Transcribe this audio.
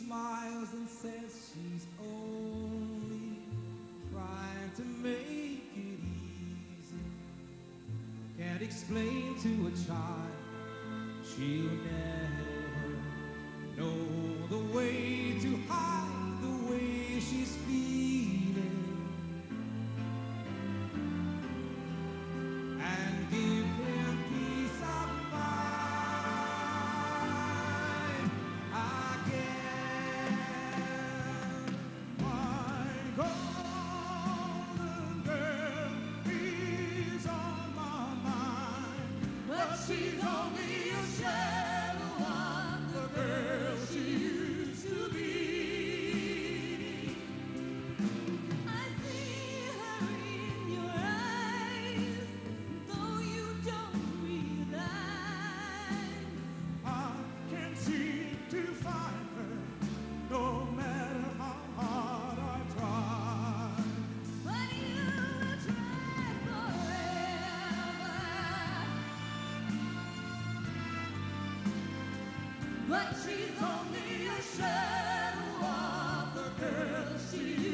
smiles and says she's only trying to make it easy. Can't explain to a child she'll never know the way to hide the way she's feeling and give him peace of mind. I guess my golden girl is on my mind, but she's only a shadow of the girl she used to be. I see her in your eyes, though you don't realize. I can't seem to find her, no matter how hard I try. But you will try forever. But she's only a shadow of the girl she